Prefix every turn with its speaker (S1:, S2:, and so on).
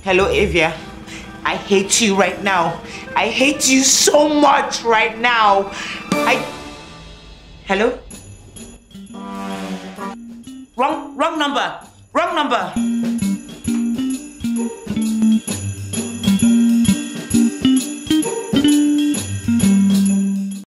S1: Hello, Avia. I hate you right now. I hate you so much right now. Hello? Wrong number. Wrong number.